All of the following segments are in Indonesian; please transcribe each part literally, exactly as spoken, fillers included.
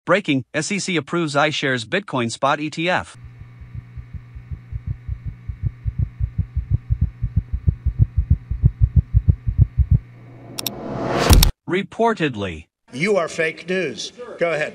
Breaking, S E C approves iShares Bitcoin Spot E T F. Reportedly. You are fake news. Go ahead.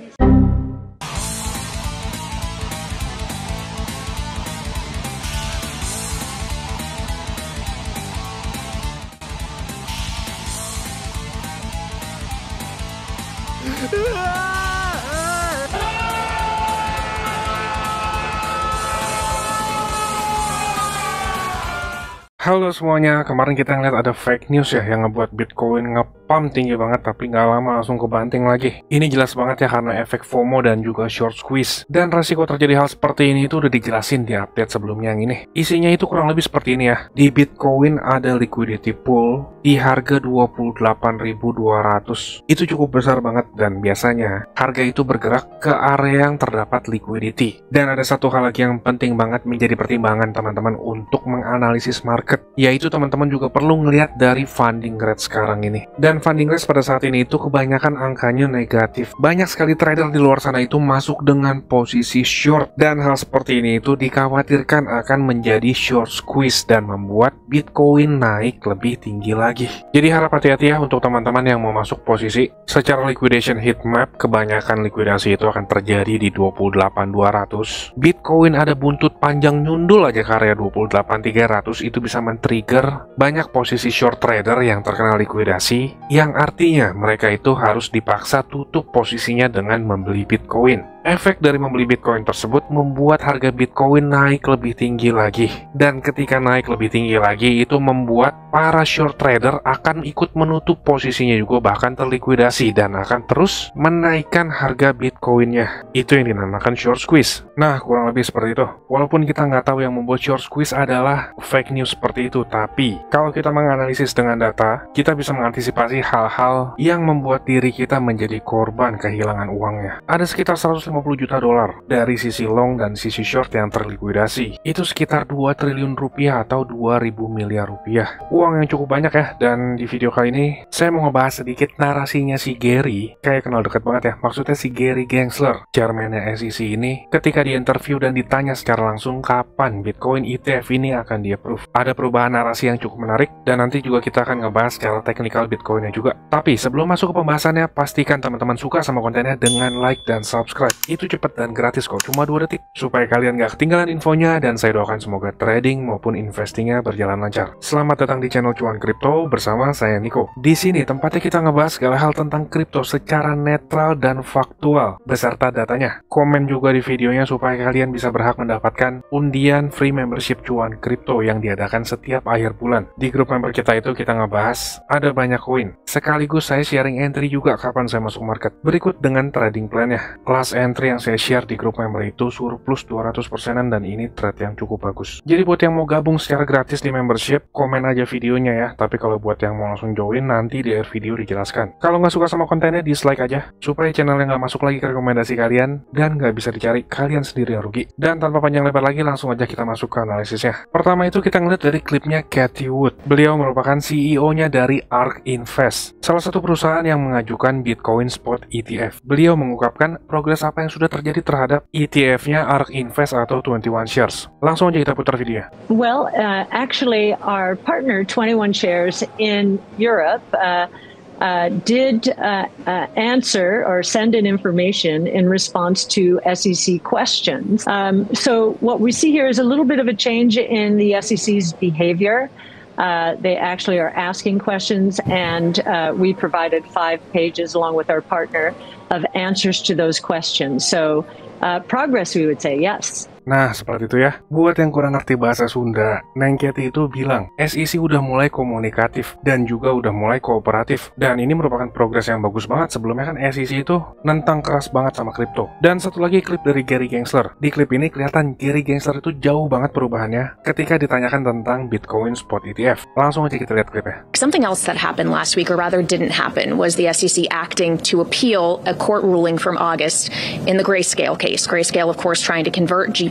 Halo semuanya, kemarin kita ngeliat ada fake news ya yang ngebuat Bitcoin ngepump tinggi banget tapi nggak lama langsung kebanting lagi. Ini jelas banget ya karena efek FOMO dan juga short squeeze. Dan resiko terjadi hal seperti ini itu udah dijelasin di update sebelumnya yang ini. Isinya itu kurang lebih seperti ini ya. Di Bitcoin ada liquidity pool di harga dua puluh delapan ribu dua ratus. Itu cukup besar banget dan biasanya harga itu bergerak ke area yang terdapat liquidity. Dan ada satu hal lagi yang penting banget menjadi pertimbangan teman-teman untuk menganalisis market, yaitu teman-teman juga perlu ngelihat dari funding rate sekarang ini. Dan funding rate pada saat ini itu kebanyakan angkanya negatif. Banyak sekali trader di luar sana itu masuk dengan posisi short, dan hal seperti ini itu dikhawatirkan akan menjadi short squeeze dan membuat Bitcoin naik lebih tinggi lagi. Jadi harap hati-hati ya untuk teman-teman yang mau masuk posisi. Secara liquidation heat map, kebanyakan likuidasi itu akan terjadi di dua puluh delapan ribu dua ratus. Bitcoin ada buntut panjang nyundul aja ke area dua puluh delapan ribu tiga ratus, itu bisa men-trigger banyak posisi short trader yang terkena likuidasi, yang artinya mereka itu harus dipaksa tutup posisinya dengan membeli Bitcoin. Efek dari membeli Bitcoin tersebut membuat harga Bitcoin naik lebih tinggi lagi. Dan ketika naik lebih tinggi lagi, itu membuat para short trader akan ikut menutup posisinya juga, bahkan terlikuidasi, dan akan terus menaikkan harga Bitcoinnya. Itu yang dinamakan short squeeze. Nah, kurang lebih seperti itu. Walaupun kita nggak tahu yang membuat short squeeze adalah fake news seperti itu, tapi kalau kita menganalisis dengan data, kita bisa mengantisipasi hal-hal yang membuat diri kita menjadi korban kehilangan uangnya. Ada sekitar seratus lima puluh juta dolar dari sisi long dan sisi short yang terlikuidasi. Itu sekitar dua triliun rupiah atau dua ribu miliar rupiah. Uang yang cukup banyak ya. Dan di video kali ini saya mau ngebahas sedikit narasinya si Gary. Kayak kenal deket banget ya. Maksudnya si Gary Gensler, chairman-nya S E C ini, ketika di interview dan ditanya secara langsung kapan Bitcoin E T F ini akan di-approve. Ada perubahan narasi yang cukup menarik, dan nanti juga kita akan ngebahas secara teknikal Bitcoinnya juga. Tapi sebelum masuk ke pembahasannya, pastikan teman-teman suka sama kontennya dengan like dan subscribe. Itu cepat dan gratis kok, cuma dua detik, supaya kalian gak ketinggalan infonya, dan saya doakan semoga trading maupun investingnya berjalan lancar. Selamat datang di channel Cuan Kripto bersama saya Niko. Di sini tempatnya kita ngebahas segala hal tentang kripto secara netral dan faktual beserta datanya. Komen juga di videonya supaya kalian bisa berhak mendapatkan undian free membership Cuan Kripto yang diadakan setiap akhir bulan. Di grup member kita itu kita ngebahas ada banyak koin. Sekaligus saya sharing entry juga kapan saya masuk market. Berikut dengan trading plan-nya. Last entry yang saya share di grup member itu surplus dua ratus persenan, dan ini trade yang cukup bagus. Jadi buat yang mau gabung secara gratis di membership, komen aja videonya ya. Tapi kalau buat yang mau langsung join, nanti di akhir video dijelaskan. Kalau nggak suka sama kontennya, dislike aja, supaya channelnya nggak masuk lagi ke rekomendasi kalian, dan nggak bisa dicari kalian sendiri yang rugi. Dan tanpa panjang lebar lagi, langsung aja kita masuk ke analisisnya. Pertama itu kita ngeliat dari klipnya Cathie Wood. Beliau merupakan C E O-nya dari ARK Invest, salah satu perusahaan yang mengajukan Bitcoin Spot E T F. Beliau mengungkapkan progres apa yang sudah terjadi terhadap E T F-nya ARK Invest atau twenty-one shares. Langsung aja kita putar videonya. Well, uh, actually our partner twenty-one shares in Europe uh, uh, did uh, uh, answer or send in information in response to S E C questions. Um, so what we see here is a little bit of a change in the S E C's behavior. Uh, they actually are asking questions, and uh, we provided five pages along with our partner of answers to those questions. So uh, progress, we would say, yes. Nah, seperti itu ya. Buat yang kurang ngerti bahasa Sunda, Neng Cathie itu bilang, S E C udah mulai komunikatif dan juga udah mulai kooperatif. Dan ini merupakan progres yang bagus banget. Sebelumnya kan S E C itu nentang keras banget sama kripto. Dan satu lagi klip dari Gary Gensler. Di klip ini kelihatan Gary Gensler itu jauh banget perubahannya ketika ditanyakan tentang Bitcoin Spot E T F. Langsung aja kita lihat klipnya. Something else that happened last week, or rather didn't happen, was the S E C acting to appeal a court ruling from August in the Grayscale case. Grayscale, of course, trying to convert G B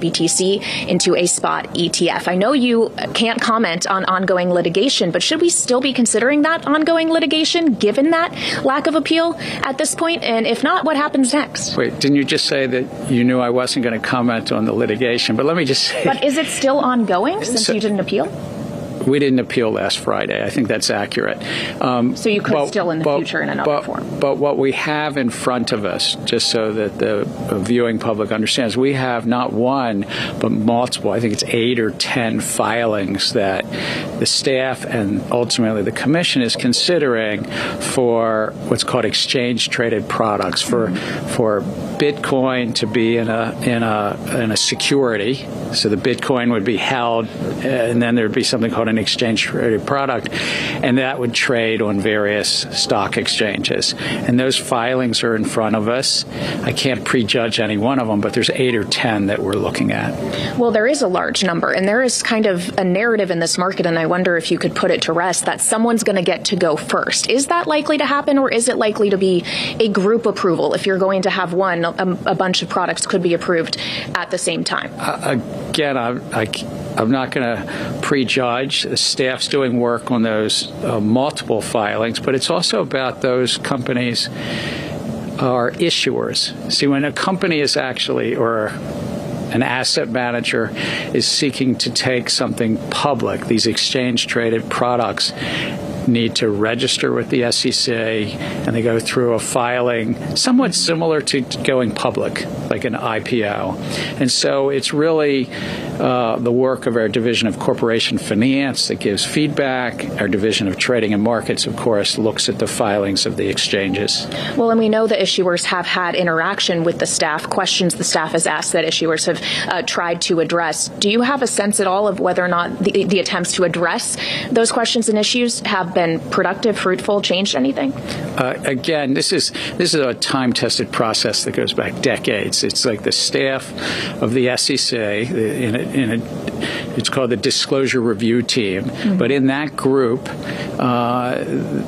B T C into a spot E T F. I know you can't comment on ongoing litigation, but should we still be considering that ongoing litigation given that lack of appeal at this point? And if not, what happens next? Wait, didn't you just say that you knew I wasn't going to comment on the litigation? But let me just say... But is it still ongoing since so, you didn't appeal? We didn't appeal last Friday. I think that's accurate. Um, so you could but, still in the but, future in another but, form. But what we have in front of us, just so that the viewing public understands, we have not one, but multiple, I think it's eight or ten filings that the staff and ultimately the commission is considering for what's called exchange-traded products, for for Bitcoin to be in a in a in a security. So the Bitcoin would be held, and then there would be something called an exchange-traded product, and that would trade on various stock exchanges. And those filings are in front of us. I can't prejudge any one of them, but there's eight or ten that we're looking at. Well, there is a large number, and there is kind of a narrative in this market, and I wonder if you could put it to rest, that someone's going to get to go first. Is that likely to happen, or is it likely to be a group approval? If you're going to have one, a, a bunch of products could be approved at the same time. Uh, again, I, I, I'm not going to prejudge. The staff's doing work on those uh, multiple filings, but it's also about those companies are issuers. See, when a company is actually, or an asset manager is seeking to take something public, these exchange-traded products need to register with the S E C, and they go through a filing somewhat similar to going public, like an I P O. And so it's really uh, the work of our Division of Corporation Finance that gives feedback. Our Division of Trading and Markets, of course, looks at the filings of the exchanges. Well, and we know the issuers have had interaction with the staff, questions the staff has asked that issuers have uh, tried to address. Do you have a sense at all of whether or not the, the attempts to address those questions and issues have been productive, fruitful, changed anything? Uh, again, this is this is a time-tested process that goes back decades. It's like the staff of the S E C, in a, in a, it's called the Disclosure Review Team. Mm-hmm. But in that group, uh,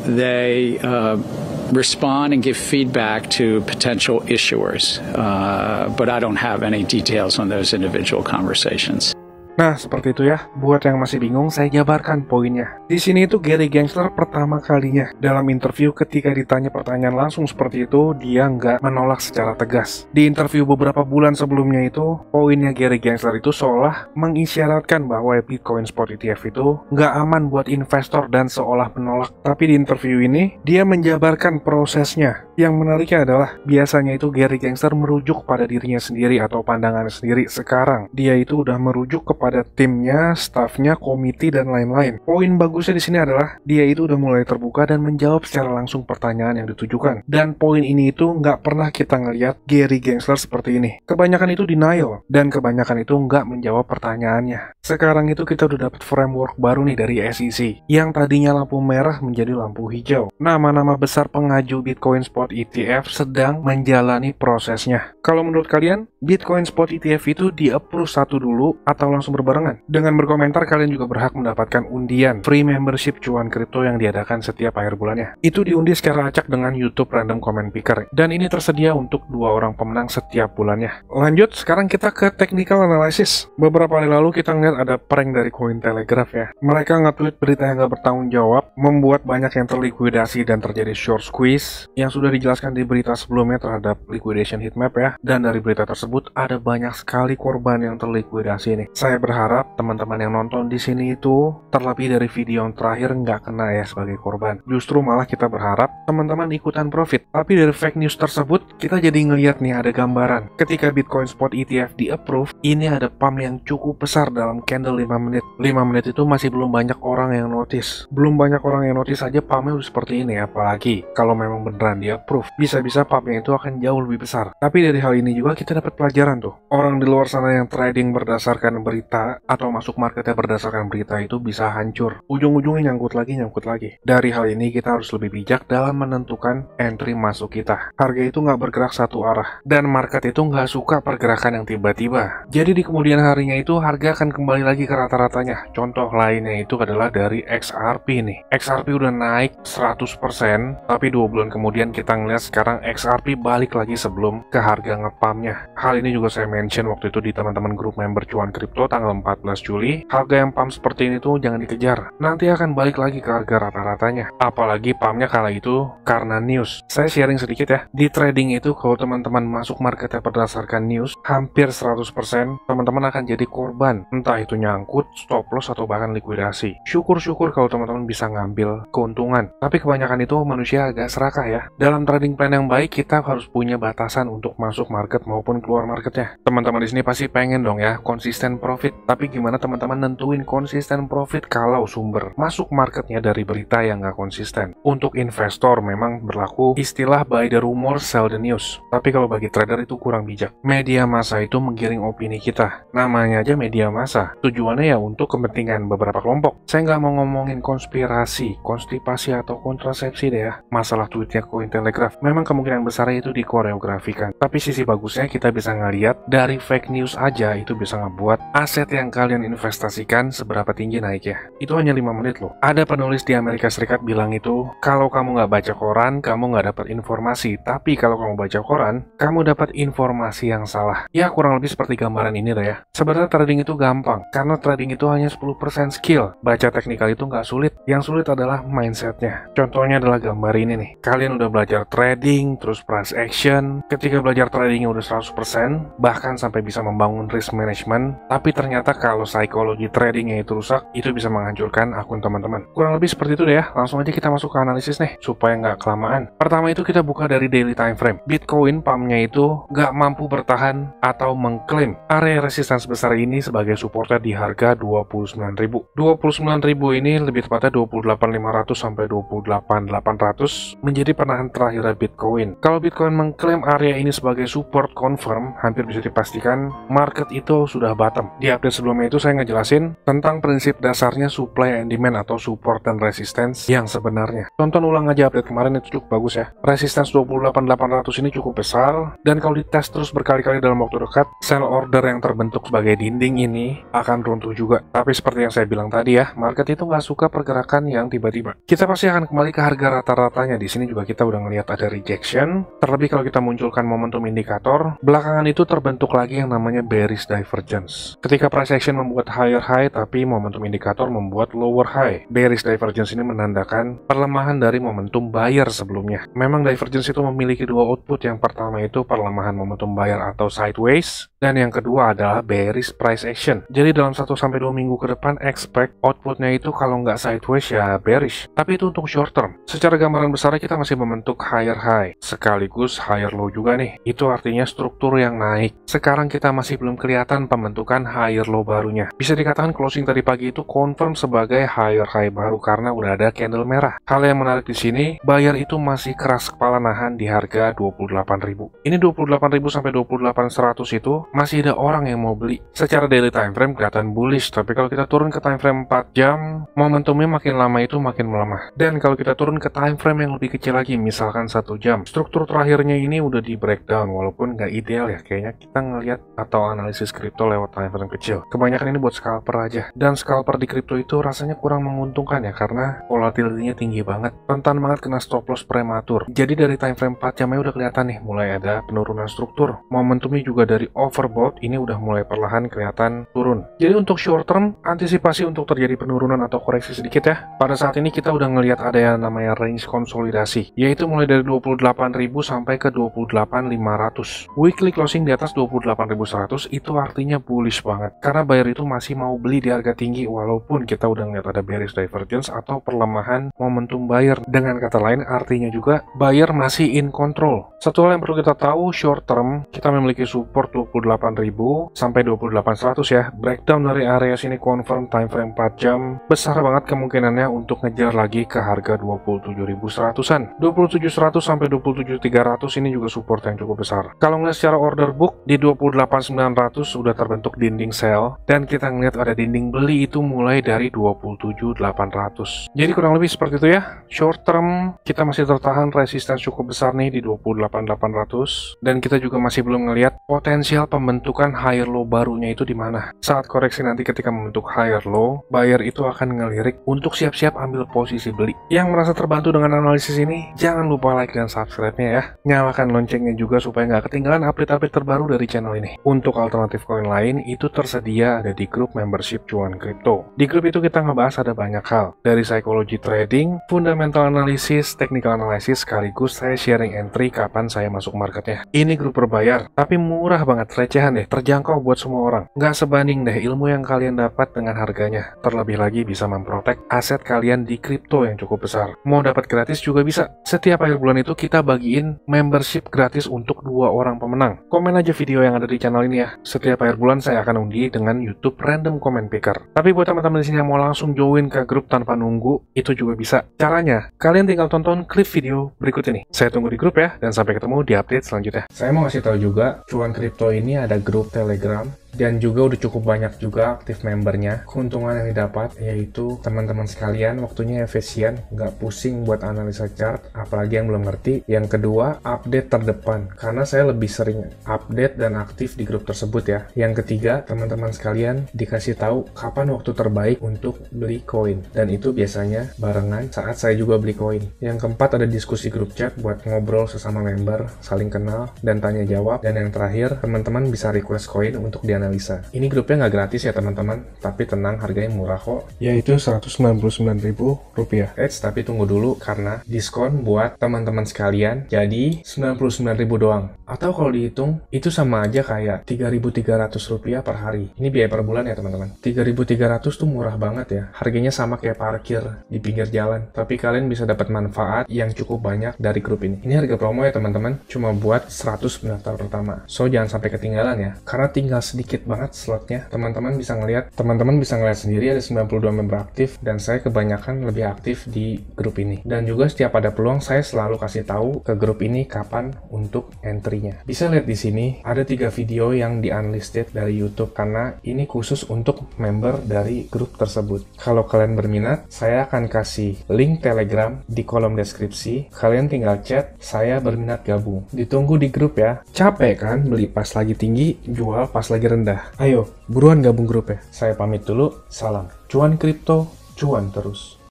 they uh, respond and give feedback to potential issuers. Uh, but I don't have any details on those individual conversations. Nah, seperti itu ya. Buat yang masih bingung, saya jabarkan poinnya. Di sini itu Gary Gensler pertama kalinya dalam interview ketika ditanya pertanyaan langsung seperti itu, dia nggak menolak secara tegas. Di interview beberapa bulan sebelumnya itu, poinnya Gary Gensler itu seolah mengisyaratkan bahwa Bitcoin Spot E T F itu nggak aman buat investor dan seolah menolak. Tapi di interview ini, dia menjabarkan prosesnya. Yang menariknya adalah, biasanya itu Gary Gensler merujuk pada dirinya sendiri atau pandangannya sendiri. Sekarang, dia itu udah merujuk kepada timnya, stafnya, komite, dan lain-lain. Poin bagusnya di sini adalah dia itu udah mulai terbuka dan menjawab secara langsung pertanyaan yang ditujukan. Dan poin ini itu nggak pernah kita ngeliat Gary Gensler seperti ini. Kebanyakan itu denial, dan kebanyakan itu nggak menjawab pertanyaannya. Sekarang itu kita udah dapat framework baru nih dari S E C, yang tadinya lampu merah menjadi lampu hijau. Nama-nama besar pengaju Bitcoin Spot E T F sedang menjalani prosesnya. Kalau menurut kalian, Bitcoin Spot E T F itu di-approve satu dulu atau langsung berbarengan? Dengan berkomentar, kalian juga berhak mendapatkan undian free membership cuan kripto yang diadakan setiap akhir bulannya. Itu diundi secara acak dengan YouTube Random Comment Picker, dan ini tersedia untuk dua orang pemenang setiap bulannya. Lanjut, sekarang kita ke technical analysis. Beberapa hari lalu kita ngeliat ada prank dari Cointelegraph ya. Mereka nge-tweet berita yang gak bertanggung jawab, membuat banyak yang terlikuidasi dan terjadi short squeeze, yang sudah dijelaskan di berita sebelumnya terhadap liquidation heatmap ya. Dan dari berita tersebut ada banyak sekali korban yang terlikuidasi nih. Saya berharap teman-teman yang nonton di sini itu terlebih dari video yang terakhir nggak kena ya sebagai korban. Justru malah kita berharap teman-teman ikutan profit. Tapi dari fake news tersebut kita jadi ngeliat nih ada gambaran. Ketika Bitcoin Spot E T F di-approve, ini ada pump yang cukup besar dalam candle lima menit. lima menit itu masih belum banyak orang yang notice. Belum banyak orang yang notice aja pumpnya udah seperti ini, apalagi kalau memang beneran di-approve. Bisa-bisa pumpnya itu akan jauh lebih besar. Tapi dari hal ini juga kita dapat pelajaran tuh. Orang di luar sana yang trading berdasarkan berita atau masuk marketnya berdasarkan berita itu bisa hancur. Ujung-ujungnya nyangkut lagi, nyangkut lagi. Dari hal ini kita harus lebih bijak dalam menentukan entry masuk kita. Harga itu nggak bergerak satu arah. Dan market itu nggak suka pergerakan yang tiba-tiba. Jadi di kemudian harinya itu harga akan kembali lagi ke rata-ratanya. Contoh lainnya itu adalah dari X R P nih. X R P udah naik seratus persen, tapi dua bulan kemudian kita ngeliat sekarang X R P balik lagi sebelum ke harga ngepumpnya. Hal ini juga saya mention waktu itu di teman-teman grup member Cuan Kripto tanggal empat belas Juli. Harga yang pump seperti ini tuh jangan dikejar. Nanti akan balik lagi ke harga rata-ratanya. Apalagi pumpnya kala itu karena news. Saya sharing sedikit ya. Di trading itu kalau teman-teman masuk marketnya berdasarkan news, hampir seratus persen teman-teman akan jadi korban. Entah itu nyangkut, stop loss, atau bahkan likuidasi. Syukur-syukur kalau teman-teman bisa ngambil keuntungan. Tapi kebanyakan itu manusia agak serakah ya. Dalam trading plan yang baik, kita harus punya batasan untuk masuk market maupun keluar marketnya. Teman-teman di sini pasti pengen dong ya konsisten profit. Tapi gimana teman-teman nentuin konsisten profit kalau sumber masuk marketnya dari berita yang nggak konsisten? Untuk investor memang berlaku istilah buy the rumor, sell the news. Tapi kalau bagi trader itu kurang bijak. Media massa itu menggiring opini kita. Namanya aja media massa. Tujuannya ya untuk kepentingan beberapa kelompok. Saya nggak mau ngomongin konspirasi, konstipasi, atau kontrasepsi deh ya. Masalah tweetnya Cointelegraph memang kemungkinan besar itu dikoreografikan. Tapi sisi bagusnya kita bisa ngeliat dari fake news aja itu bisa ngebuat aset yang kalian investasikan seberapa tinggi naiknya. Itu hanya lima menit loh. Ada penulis di Amerika Serikat bilang itu, kalau kamu nggak baca koran, kamu nggak dapat informasi. Tapi kalau kamu baca koran, kamu dapat informasi yang salah. Ya kurang lebih seperti gambaran ini lah ya. Sebenarnya trading itu gampang, karena trading itu hanya sepuluh persen skill. Baca teknikal itu nggak sulit. Yang sulit adalah mindsetnya. Contohnya adalah gambar ini nih. Kalian udah belajar trading, terus price action. Ketika belajar tradingnya udah seratus persen, bahkan sampai bisa membangun risk management. Tapi ternyata kalau psikologi tradingnya itu rusak, itu bisa menghancurkan akun teman-teman. Kurang lebih seperti itu deh ya. Langsung aja kita masuk ke analisis nih, supaya nggak kelamaan. Pertama itu kita buka dari daily time frame. Bitcoin pumpnya itu nggak mampu bertahan atau mengklaim area resistance besar ini sebagai supportnya di harga dua puluh sembilan ribu. dua puluh sembilan ribu ini lebih tepatnya dua puluh delapan ribu lima ratus sampai dua puluh delapan ribu delapan ratus menjadi penahan terakhir Bitcoin. Kalau Bitcoin mengklaim area ini sebagai support confirm, hampir bisa dipastikan market itu sudah bottom. Di update sebelumnya itu saya ngejelasin tentang prinsip dasarnya supply and demand atau support dan resistance yang sebenarnya. Tonton ulang aja update kemarin, itu cukup bagus ya. Resistance dua puluh delapan ribu delapan ratus ini cukup besar, dan kalau dites terus berkali-kali dalam waktu dekat, sell order yang terbentuk sebagai dinding ini akan runtuh juga. Tapi seperti yang saya bilang tadi ya, market itu nggak suka pergerakan yang tiba-tiba. Kita pasti akan kembali ke harga rata-ratanya. Di sini juga kita udah ngelihat ada rejection. Terlebih kalau kita munculkan momentum indikator, belakangan itu terbentuk lagi yang namanya bearish divergence. Ketika price action membuat higher high, tapi momentum indikator membuat lower high. Bearish divergence ini menandakan perlemahan dari momentum buyer sebelumnya. Memang divergence itu memiliki dua output. Yang pertama itu perlemahan momentum buyer atau sideways, dan yang kedua adalah bearish price action. Jadi dalam satu sampai dua minggu ke depan expect outputnya itu kalau nggak sideways ya bearish. Tapi itu untuk short term. Secara gambaran besarnya kita masih membentuk higher high sekaligus higher low juga nih. Itu artinya struktur yang naik. Sekarang kita masih belum kelihatan pembentukan higher low barunya. Bisa dikatakan closing tadi pagi itu confirm sebagai higher high baru karena udah ada candle merah. Hal yang menarik di sini, buyer itu masih keras kepala nahan di harga dua puluh delapan ribu. Ini dua puluh delapan ribu sampai dua puluh delapan ribu seratus itu masih ada orang yang mau beli. Secara daily time frame kelihatan bullish, tapi kalau kita turun ke time frame empat jam, momentumnya makin lama itu makin melemah. Dan kalau kita turun ke time frame yang lebih kecil lagi, misalkan satu jam, struktur terakhirnya ini udah di breakdown, walaupun nggak ideal ya, kayaknya kita ngelihat atau analisis kripto lewat time frame kecil. Kebanyakan ini buat scalper aja, dan scalper di kripto itu rasanya kurang menguntungkan ya, karena volatility-nya tinggi banget, rentan banget kena stop loss prematur. Jadi dari time frame empat jamnya udah kelihatan nih, mulai ada penurunan struktur. Momentumnya juga dari overbought, ini udah mulai perlahan kelihatan turun. Jadi untuk short term, antisipasi untuk terjadi penurunan atau koreksi sedikit ya. Pada saat ini kita udah ngelihat ada yang namanya range konsolidasi, yaitu mulai dari dua puluh delapan ribu sampai ke dua puluh delapan ribu lima ratus. Weekly closing di atas dua puluh delapan ribu seratus itu artinya bullish banget, karena buyer itu masih mau beli di harga tinggi walaupun kita udah ngeliat ada bearish divergence atau perlemahan momentum buyer. Dengan kata lain artinya juga buyer masih in control. Satu hal yang perlu kita tahu, short term kita memiliki support dua puluh delapan ribu sampai dua puluh delapan ribu seratus ya. Breakdown dari area sini confirm time frame empat jam, besar banget kemungkinannya untuk ngejar lagi ke harga dua puluh tujuh ribu seratusan. dua puluh tujuh ribu seratus sampai dua puluh tujuh ribu tiga ratus ini juga support yang cukup besar. Kalau ngeliat secara order book di dua puluh delapan ribu sembilan ratus sudah terbentuk dinding sell, dan kita ngeliat ada dinding beli itu mulai dari dua puluh tujuh ribu delapan ratus. Jadi kurang lebih seperti itu ya. Short term kita masih tertahan resistance cukup besar nih di dua puluh delapan ribu delapan ratus, dan kita juga masih belum ngeliat potensial pembentukan higher low barunya itu di mana. Saat koreksi nanti ketika membentuk higher low, buyer itu akan ngelirik untuk siap-siap ambil posisi beli. Yang merasa terbantu dengan analisis ini, jangan lupa like dan subscribe-nya ya. Nyalakan loncengnya juga supaya nggak ketinggalan update update terbaru dari channel ini. Untuk alternatif koin lain, itu tersedia ada di grup membership Cuan Kripto. Di grup itu kita ngebahas ada banyak hal, dari psikologi trading, fundamental analysis, technical analysis, sekaligus saya sharing entry kapan saya masuk marketnya. Ini grup berbayar, tapi murah banget, recehan deh, terjangkau buat semua orang. Nggak sebanding deh ilmu yang kalian dapat dengan harganya. Terlebih lagi bisa memprotek aset kalian di kripto yang cukup besar. Mau dapat gratis juga bisa. Setiap akhir bulan itu kita bagiin membership gratis untuk dua orang pemenang. Komen aja video yang ada di channel ini ya. Setiap akhir bulan saya akan undi dengan YouTube Random Comment Picker. Tapi buat teman-teman di sini yang mau langsung join ke grup tanpa nunggu, itu juga bisa. Caranya, kalian tinggal tonton klip video berikut ini. Saya tunggu di grup ya, dan sampai ketemu di update selanjutnya. Saya mau kasih tahu juga, Cuan Kripto ini ada grup Telegram, dan juga udah cukup banyak juga aktif membernya. Keuntungan yang didapat yaitu teman-teman sekalian waktunya efisien, nggak pusing buat analisa chart, apalagi yang belum ngerti. Yang kedua, update terdepan, karena saya lebih sering update dan aktif di grup tersebut ya. Yang ketiga, teman-teman sekalian dikasih tahu kapan waktu terbaik untuk beli koin, dan itu biasanya barengan saat saya juga beli koin. Yang keempat, ada diskusi grup chat buat ngobrol sesama member, saling kenal dan tanya jawab. Dan yang terakhir, teman-teman bisa request koin untuk di analisa. Ini grupnya nggak gratis ya teman-teman, tapi tenang, harganya murah kok, yaitu seratus sembilan puluh sembilan ribu rupiah. Eits, tapi tunggu dulu karena diskon buat teman-teman sekalian jadi sembilan puluh sembilan ribu doang. Atau kalau dihitung itu sama aja kayak tiga ribu tiga ratus rupiah per hari. Ini biaya per bulan ya teman-teman. tiga ribu tiga ratus tuh murah banget ya. Harganya sama kayak parkir di pinggir jalan, tapi kalian bisa dapat manfaat yang cukup banyak dari grup ini. Ini harga promo ya teman-teman, cuma buat seratus pendaftar pertama. So jangan sampai ketinggalan ya, karena tinggal sedikit sedikit banget slotnya. Teman-teman bisa ngelihat, teman-teman bisa ngelihat sendiri ada sembilan puluh dua member aktif, dan saya kebanyakan lebih aktif di grup ini. Dan juga setiap ada peluang saya selalu kasih tahu ke grup ini kapan untuk entry-nya. Bisa lihat di sini ada tiga video yang di unlisted dari YouTube karena ini khusus untuk member dari grup tersebut. Kalau kalian berminat, saya akan kasih link Telegram di kolom deskripsi. Kalian tinggal chat, saya berminat gabung. Ditunggu di grup ya. Capek kan beli pas lagi tinggi, jual pas lagi rendah. Ayo, buruan gabung grup ya. Saya pamit dulu, salam. Cuan kripto, cuan terus.